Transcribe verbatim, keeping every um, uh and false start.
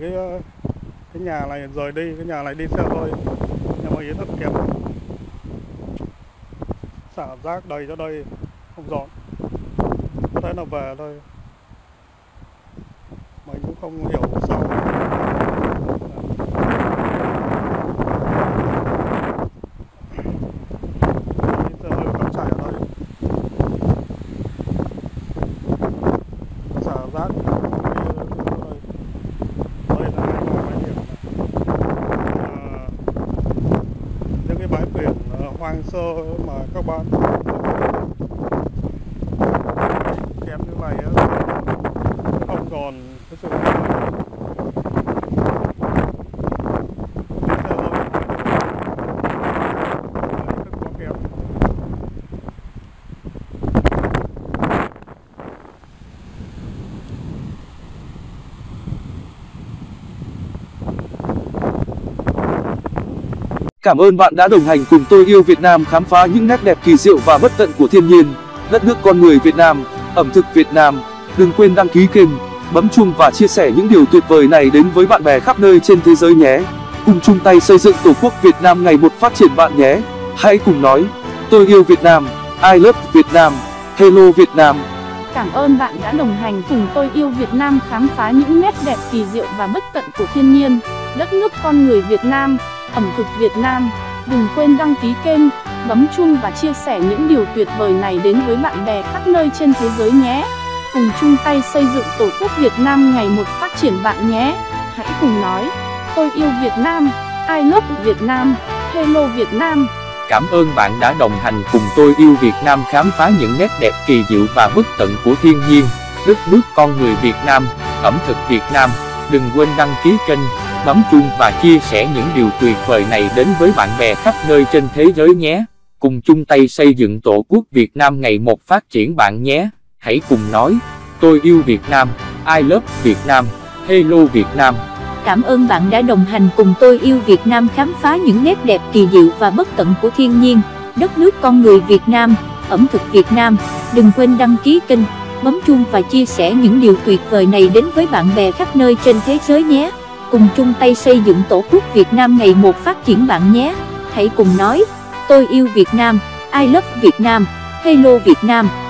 cái cái nhà này rời đi, cái nhà này đi xe hơi, nhưng mà ý rất kém. Xả rác đầy ra đây không dọn, có thể là về thôi, mình cũng không hiểu sao. Xe hơi vẫn chạy ở đây, xả rác đây, đây là hai bãi biển này. À, những cái bãi biển hoang sơ mà các bạn kém như này á, không còn cái sự Cảm ơn bạn đã đồng hành cùng Tôi Yêu Việt Nam khám phá những nét đẹp kỳ diệu và bất tận của thiên nhiên, đất nước con người Việt Nam, ẩm thực Việt Nam. Đừng quên đăng ký kênh, bấm chuông và chia sẻ những điều tuyệt vời này đến với bạn bè khắp nơi trên thế giới nhé. Cùng chung tay xây dựng Tổ quốc Việt Nam ngày một phát triển bạn nhé. Hãy cùng nói, tôi yêu Việt Nam, I love Việt Nam, hello Việt Nam. Cảm ơn bạn đã đồng hành cùng Tôi Yêu Việt Nam khám phá những nét đẹp kỳ diệu và bất tận của thiên nhiên, đất nước con người Việt Nam, ẩm thực Việt Nam. Đừng quên đăng ký kênh, bấm chuông và chia sẻ những điều tuyệt vời này đến với bạn bè khắp nơi trên thế giới nhé. Cùng chung tay xây dựng Tổ quốc Việt Nam ngày một phát triển bạn nhé. Hãy cùng nói, tôi yêu Việt Nam, I love Việt Nam, hello Việt Nam. Cảm ơn bạn đã đồng hành cùng Tôi Yêu Việt Nam khám phá những nét đẹp kỳ diệu và bất tận của thiên nhiên, đất nước con người Việt Nam, ẩm thực Việt Nam. Đừng quên đăng ký kênh, bấm chuông và chia sẻ những điều tuyệt vời này đến với bạn bè khắp nơi trên thế giới nhé. Cùng chung tay xây dựng Tổ quốc Việt Nam ngày một phát triển bạn nhé. Hãy cùng nói, tôi yêu Việt Nam, I love Việt Nam, hello Việt Nam. Cảm ơn bạn đã đồng hành cùng Tôi Yêu Việt Nam khám phá những nét đẹp kỳ diệu và bất tận của thiên nhiên, đất nước con người Việt Nam, ẩm thực Việt Nam. Đừng quên đăng ký kênh, bấm chuông và chia sẻ những điều tuyệt vời này đến với bạn bè khắp nơi trên thế giới nhé. Cùng chung tay xây dựng Tổ quốc Việt Nam ngày một phát triển bạn nhé. Hãy cùng nói, tôi yêu Việt Nam, I love Việt Nam, hello Việt Nam.